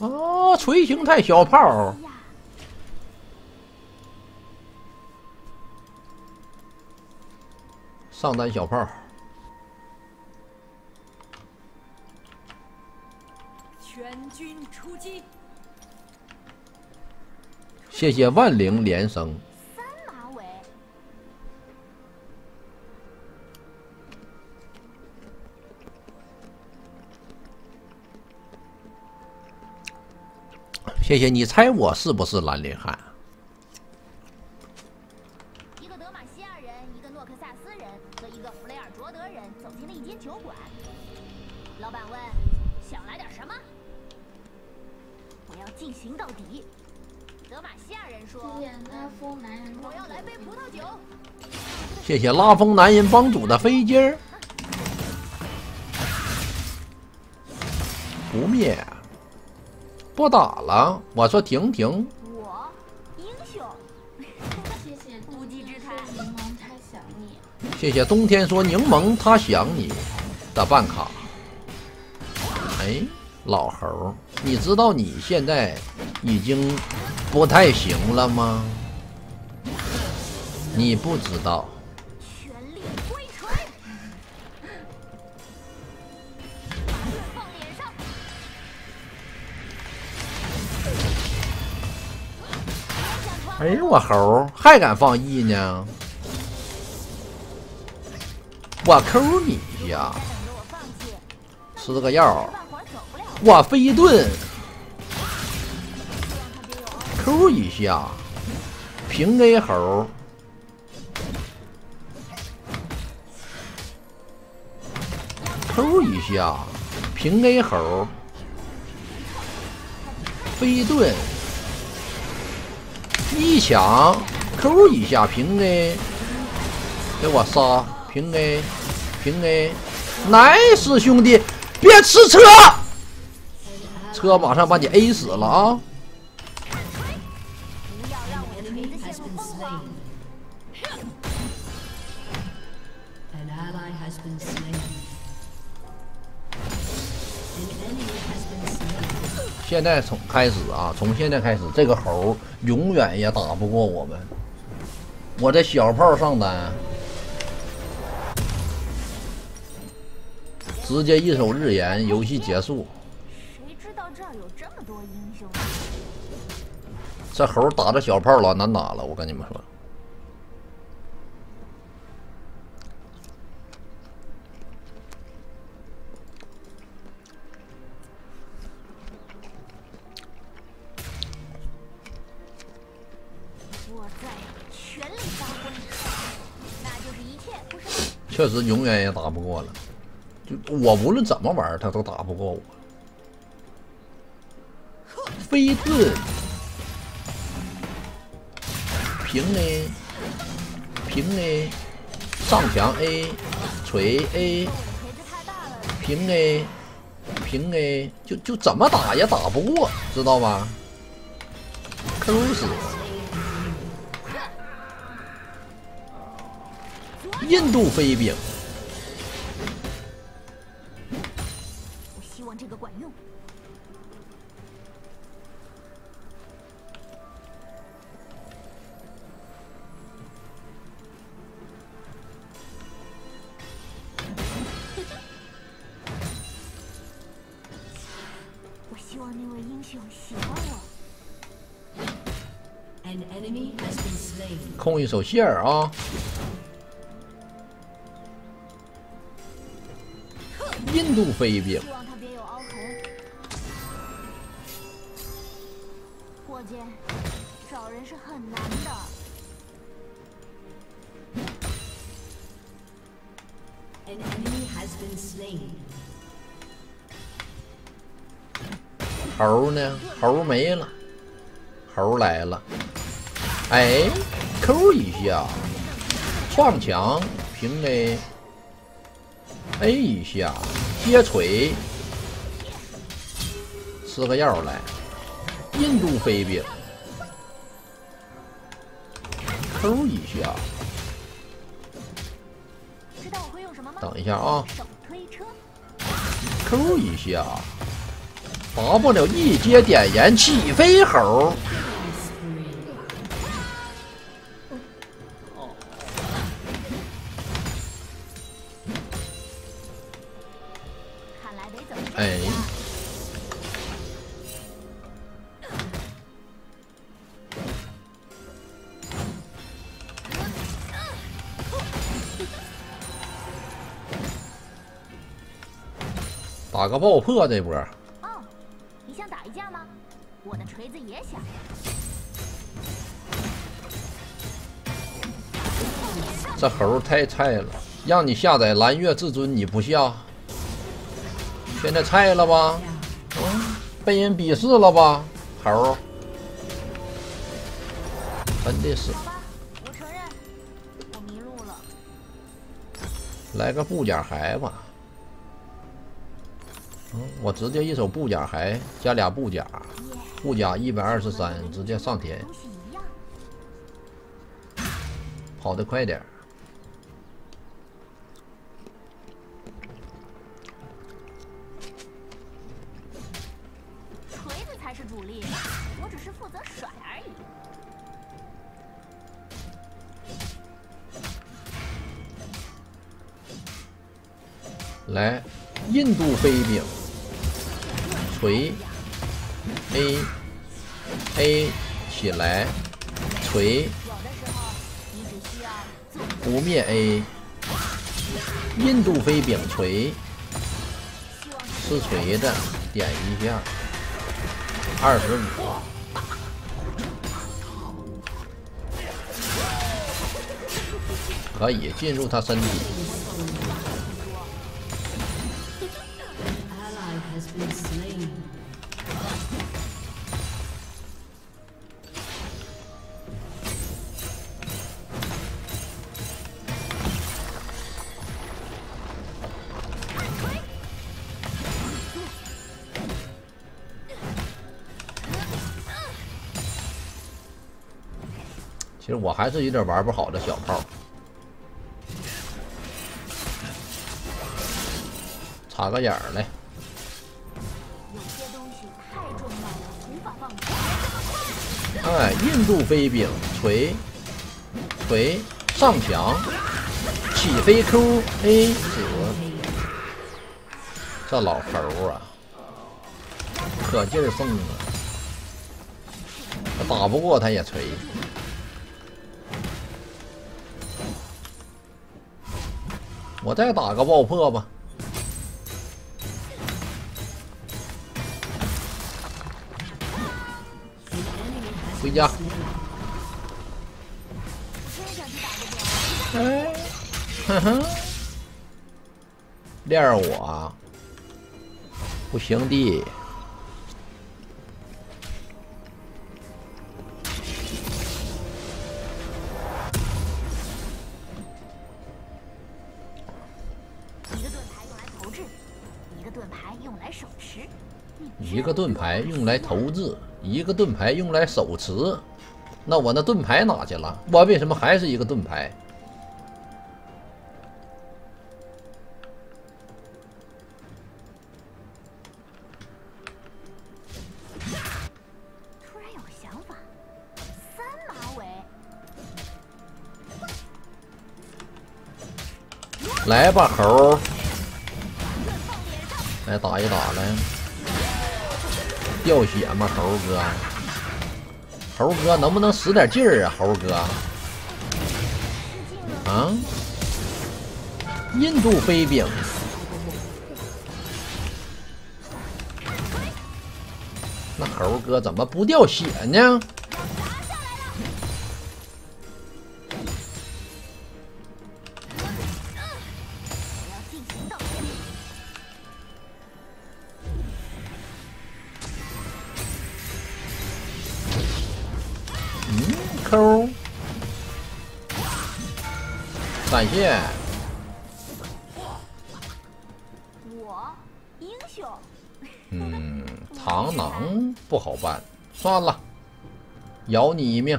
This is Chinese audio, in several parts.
哦，锤形态小炮，上单小炮。 全军出击！ 谢谢万灵连声。 三马尾。 谢谢你猜我是不是兰陵汉？ 一个德玛西亚人，一个诺克萨斯人和一个弗雷尔卓德人走进了一间酒馆。老板问：“想来点什么？”我要进行到底。德玛西亚人说：“ 拉风男人， 我要来杯葡萄酒。” 谢谢拉风男人帮主的飞机儿，不灭，不打了。我说停停。 我英雄。 谢谢无稽之谈。 柠檬他想你。 谢谢冬天说柠檬他想你的办卡。哎，老猴，你知道你现在已经不太行了吗？你不知道。 全力挥锤。放脸上。 哎呦，我猴还敢放 E 呢？我抠你一下，吃个药，我飞盾，抠一下，平 A 猴，抠一下，平 A 猴，飞盾。一抢，抠一下平 A， 给我杀平 A， 平 A，nice 兄弟，别吃车，车马上把你 A 死了啊！ 不要让我的锤子陷入疯狂。 An ally has been slain. An enemy has been slain. 现在从现在开始，这个猴永远也打不过我们。我这小炮上单，直接一手日炎，游戏结束。 谁知道这儿有这么多英雄？ 这猴打着小炮老难打了，我跟你们说。 我在全力发挥，那就是一切，不是吗？ 确实永远也打不过了，就我无论怎么玩，他都打不过我。飞盾，平 A， 平 A， 上墙 A， 锤 A， 锤子太大了， 平 A， 平 A， 就怎么打也打不过，知道吗？抠死！印度飞饼。 我希望这个管用。我希望那位英雄喜欢我。 An enemy has been slain. 空一手线儿啊！印度飞饼， 希望他别有凹痕。伙计，找人是很难的。 An enemy has been slain. 猴呢？猴没了，猴来了。哎，抠一下，撞墙，平 A，A 一下，接锤，吃个药来。印度飞饼，抠一下。 知道我会用什么吗？ 等一下啊， 手推车。 抠一下， 打不了一阶点燃起飞猴。 看来得怎么哎，打个爆破这波。 哦，你想打一架吗？我的锤子也想。 这猴太菜了，让你下载蓝月至尊你不下，现在菜了吧？被人鄙视了吧？猴，真的是。 好吧，我承认，我迷路了。 来个布甲骸吧。我直接一手布甲骸加俩布甲，布甲123，直接上天， 东西一样。 跑得快点。 锤子才是主力，我只是负责甩而已。 来，印度飞饼，锤 A 起来，锤有的时候，你只需要做不灭 A， 印度飞饼锤，吃锤的点一下，25，可以进入他身体。 Ally has been slain. 其实我还是有点玩不好这小炮，插个眼儿来。 有些东西太重要了，无法放弃。 哎，印度飞饼锤上墙，起飞 Q A 死。这老猴啊，可劲儿送啊！打不过他也锤。我再打个爆破吧。回家。哎，哼哼，练我啊，不行的。一个盾牌用来投掷，一个盾牌用来手持。那我那盾牌哪去了？我为什么还是一个盾牌？ 突然有个想法，3马尾。 来吧，猴儿，来打一打来。掉血吗，猴哥？猴哥能不能使点劲儿啊，猴哥？啊？印度飞饼，那猴哥怎么不掉血呢？抠，闪现。 我英雄。 螳螂不好办，算了，饶你一命。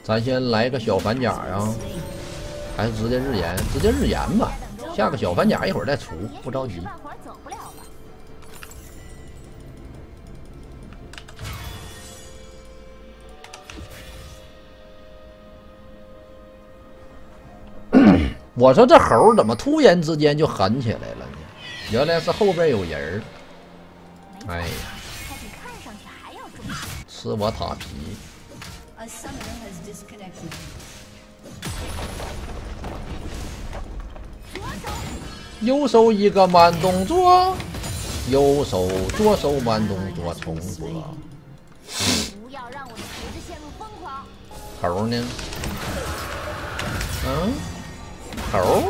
咱先来个小反甲啊，还是直接日炎？直接日炎吧，下个小反甲一会儿再出，不着急。我说这猴怎么突然之间就狠起来了呢？原来是后边有人儿。哎呀，吃我塔皮！右手一个慢动作，右手左手慢动作重播。 不要让我的锤子陷入疯狂。 猴呢？嗯，猴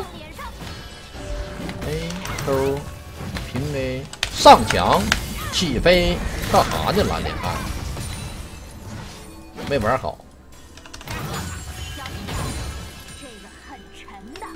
A 勾平 A 上墙起飞，干啥呢？蓝脸汉没玩好。 这个很沉的。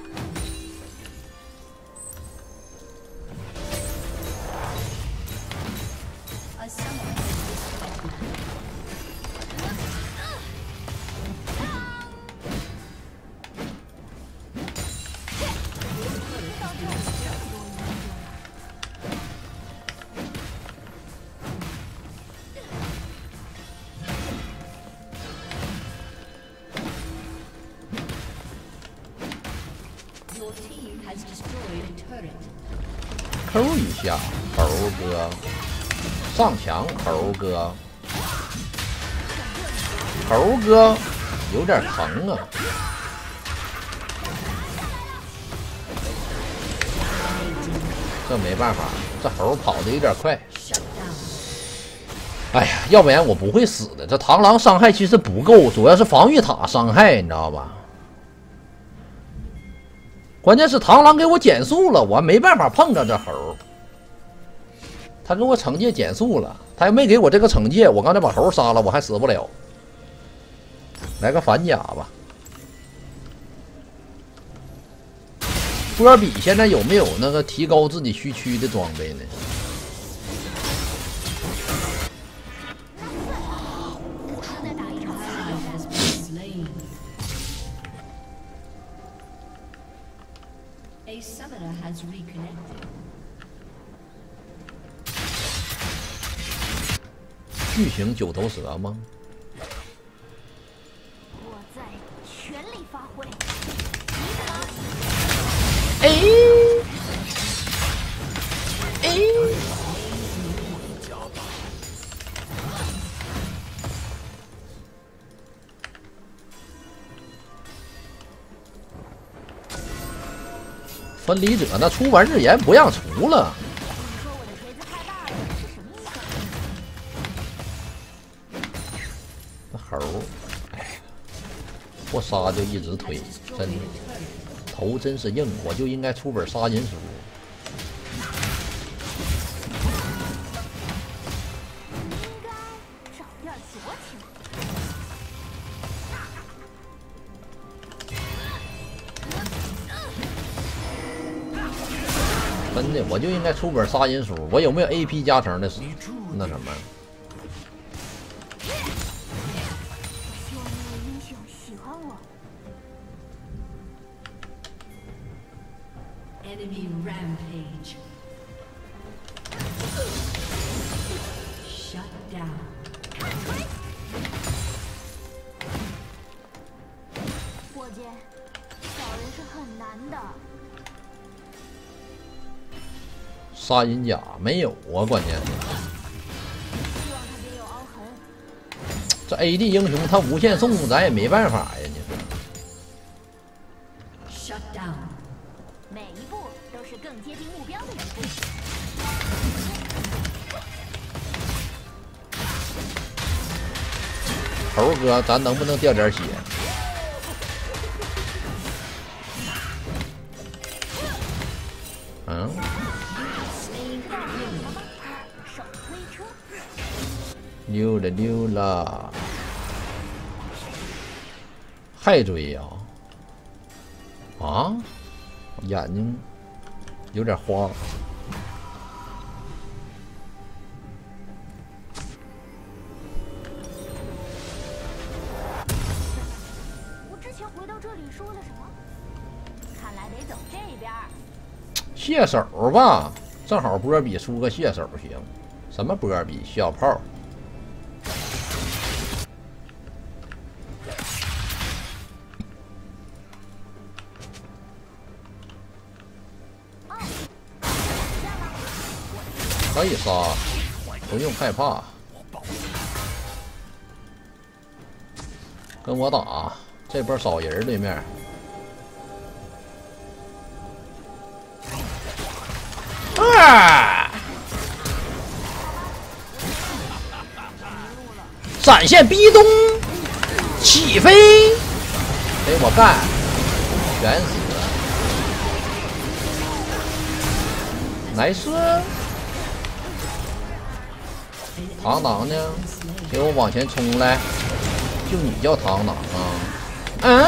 抠一下，猴哥上墙，猴哥，猴哥有点疼啊。这没办法，这猴跑的有点快。哎呀，要不然我不会死的。这螳螂伤害其实不够，主要是防御塔伤害，你知道吧？关键是螳螂给我减速了，我没办法碰着这猴。他给我惩戒减速了，他要没给我这个惩戒，我刚才把猴杀了，我还死不了。来个反甲吧。波比现在有没有那个提高自己虚区的装备呢？巨型九头蛇吗？ 我在全力发挥。 分离者那出完日炎不让出了。 你说我的锤子太大了，是什么意思？ 那猴，哎，不杀就一直推，真的头真是硬，我就应该出本杀人书。 应该找点矫情。 真的，我就应该出本杀人书。我有没有 AP 加成的？那什么？ 希望那位英雄喜欢我。 Enemy rampage. Shut down. 伙计，找人是很难的。 杀人甲没有啊，关键是希望他别有凹痕。 这 AD 英雄他无限送，咱也没办法呀，你说。 Shut down. 每一步都是更接近目标的一步。 猴哥，咱能不能掉点血？嗯。 手推车。 溜了溜了，还追呀？啊，眼睛有点花。 之前回到这里说了什么？看来得走这边。 卸手吧，正好波比出个卸手行。什么波比？小炮。可以杀，不用害怕。跟我打，这波少人对面。啊！闪现逼咚，起飞，给我干，全死！来是。螳螂呢？给我往前冲来！就你叫螳螂啊？嗯？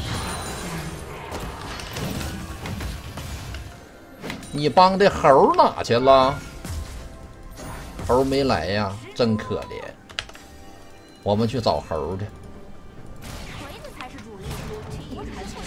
你帮的猴哪去了？猴没来呀，真可怜。我们去找猴去。 锤子才是主力，我只是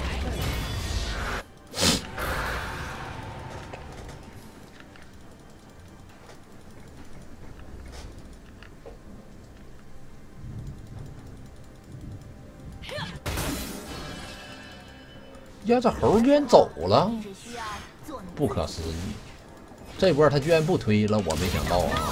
呀，这猴居然走了，不可思议！这波他居然不推了，我没想到啊！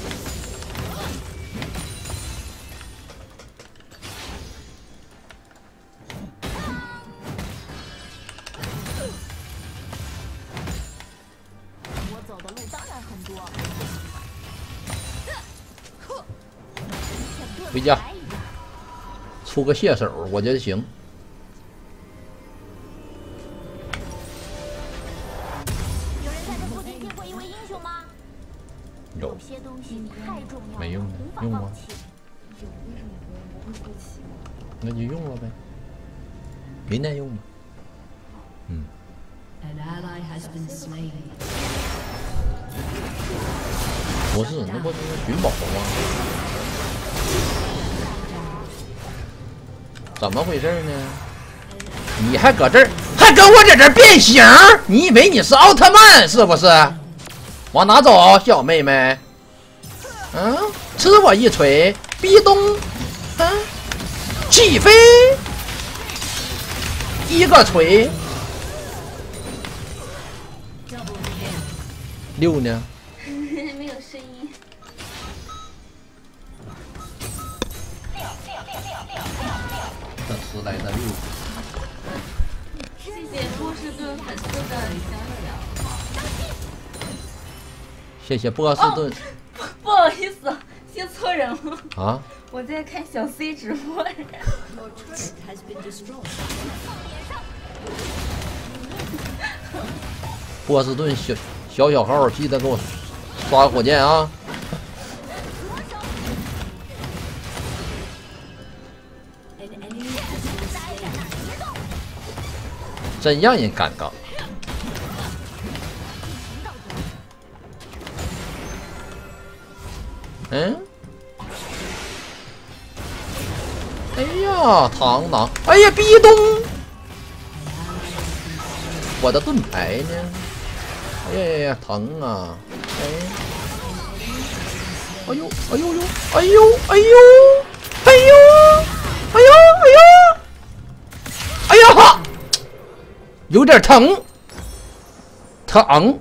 我走的路当然很多。 回家，出个卸手，我觉得行。有些东西太重要， 没用的，用吗？那就用了呗，明天用吧。嗯。不是，那不是寻宝吗？怎么回事呢？你还搁这儿，还跟我在这儿变形？你以为你是奥特曼是不是？往哪走，小妹妹？嗯，吃我一锤，逼咚！嗯，起飞！一个锤。六呢？ 没有声音。 这迟来的六。 谢谢波士顿粉丝的小小。 谢谢波士顿。 不好意思，写错人了。 啊？ 我在看小 C 直播。 波士顿小号，记得给我刷火箭啊！真让人尴尬。嗯？哎呀，螳螂！哎呀，逼咚！我的盾牌呢？哎呀呀，疼啊！哎，哎呦，哎呦呦，哎呦，哎呦，哎呦，哎呦，哎呦，哎呀，有点疼，疼。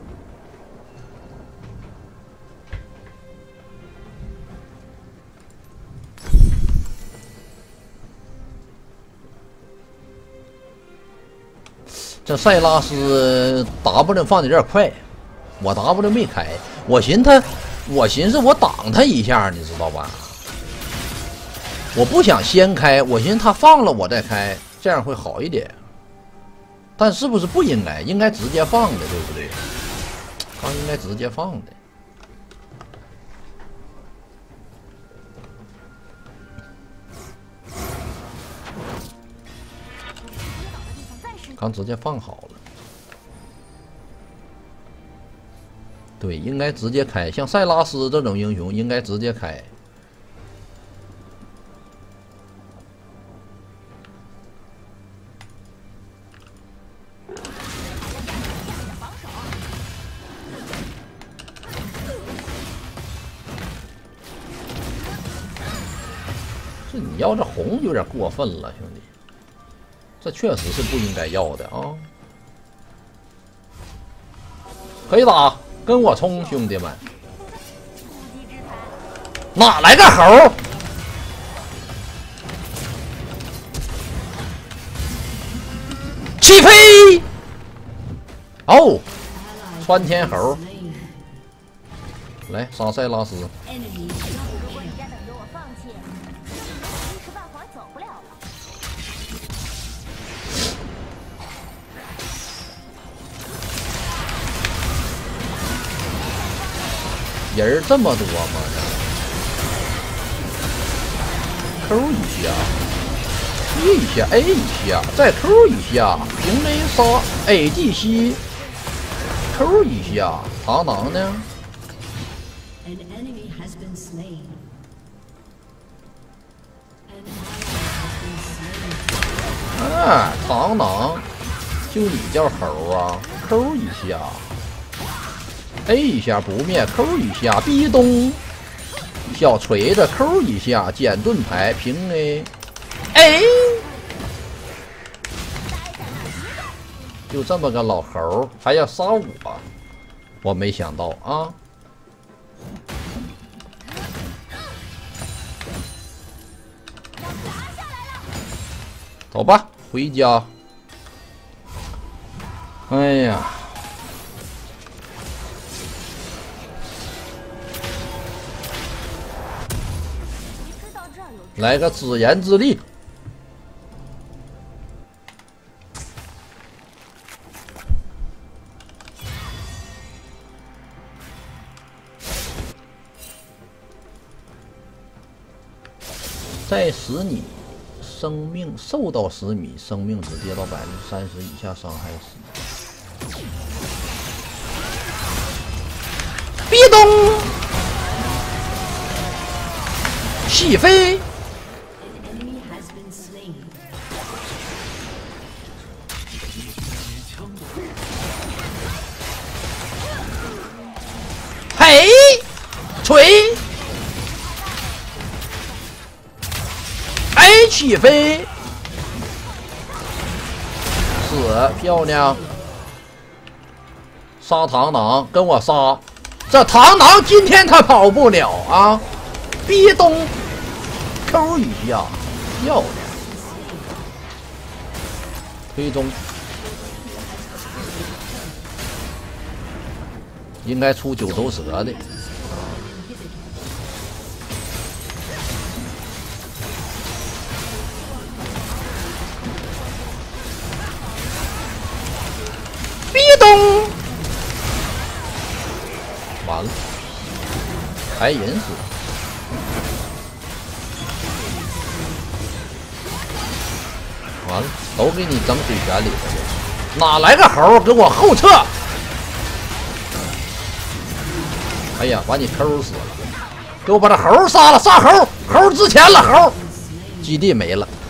这塞拉斯 W 放的有点快，我 W 没开，我寻思我挡他一下，你知道吧？我不想先开，我寻思他放了我再开，这样会好一点。但是不是不应该？应该直接放的，对不对？刚应该直接放的。刚直接放好了，对，应该直接开。像塞拉斯这种英雄，应该直接开。 这你要这红有点过分了，兄弟，这确实是不应该要的啊！可以打，跟我冲，兄弟们！哪来个猴？起飞！哦，穿天猴，来杀塞拉斯。 Enemy 如果你再等着我放弃，一时半会儿走不了了。 人这么多吗？扣一下，E 一下 ，A 一下，再扣一下，平 A 杀 ADC， 扣一下，螳螂呢？ an enemy has been slain. An ally has been slain. 哎，螳螂，就你叫猴啊？扣一下 ，A 一下不灭，扣一下，壁咚，小锤子扣一下，捡盾牌平 A， 哎，就这么个老猴还要杀我没想到啊！走吧，回家。哎呀！ 知道这儿有来个自言自立。在10米，生命受到10米，生命值跌到30%以下，伤害10。壁咚！起飞！ An enemy has been slain. 嘿，锤！哎，起飞！死，漂亮！杀螳螂，跟我杀！这螳螂今天他跑不了啊！壁咚，扣一下，漂亮！推中，应该出九头蛇的。壁咚，完了，还银死。 完了，都给你整水泉里了，哪来个猴给我后撤？哎呀，把你抠死了！给我把这猴杀了，杀猴！猴值钱了，猴！基地没了。